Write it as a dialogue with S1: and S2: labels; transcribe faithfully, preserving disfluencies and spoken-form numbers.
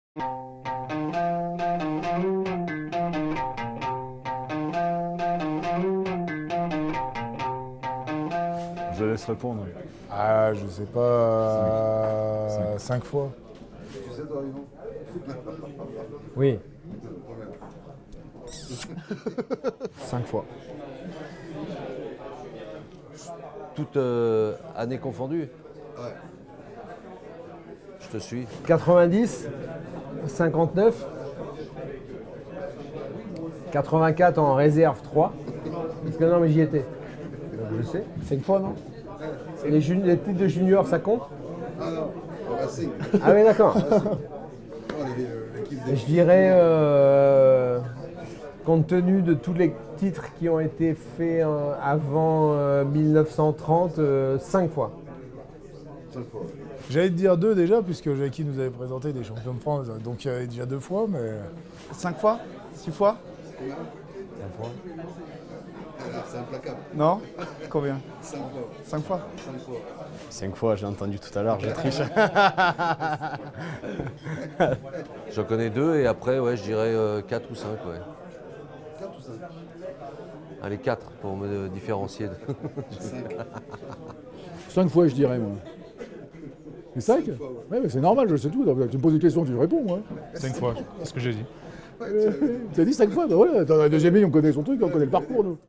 S1: Je laisse répondre.
S2: Ah, je sais pas, euh, cinq fois.
S3: Tu sais, toi, Yvon?
S4: Oui.
S2: Cinq fois.
S5: Toute euh, année confondue?
S3: Ouais.
S5: Je te suis.
S4: quatre-vingt-dix, cinquante-neuf, quatre-vingt-quatre en réserve trois. Parce que non, mais j'y étais. Donc, je sais.
S2: Cinq fois, non?
S4: Et les, jun- les titres de junior, ça compte?
S3: Ah non, au Racing.
S4: Ah oui, d'accord.
S3: Non, les- l'équipe des...
S4: Je dirais, euh, compte tenu de tous les titres qui ont été faits euh, avant euh, mille neuf cent trente, euh, cinq fois.
S3: Cinq fois.
S2: J'allais te dire deux déjà, puisque Jackie nous avait présenté des champions de France, donc il y avait déjà deux fois, mais...
S6: Cinq fois? Six fois?
S3: Alors, c'est implacable.
S6: Non? Combien?
S3: Cinq fois.
S6: Cinq fois?
S3: Cinq fois.
S1: Cinq fois, j'ai entendu tout à l'heure, je triche.
S5: J'en connais deux et après, ouais, je dirais euh, quatre ou cinq, ouais.
S3: Quatre ou cinq?
S5: Allez, quatre pour me différencier.
S3: Cinq.
S2: Cinq fois, je dirais, moi. Et cinq?
S3: Cinq fois, ouais.
S2: Ouais, mais c'est normal, je sais tout. Tu me poses une question, tu réponds, moi.
S7: Cinq fois, c'est ce que j'ai dit.
S2: Tu as dit cinq fois, ben voilà. Dans la deuxième ligne, on connaît son truc, on connaît le parcours, nous.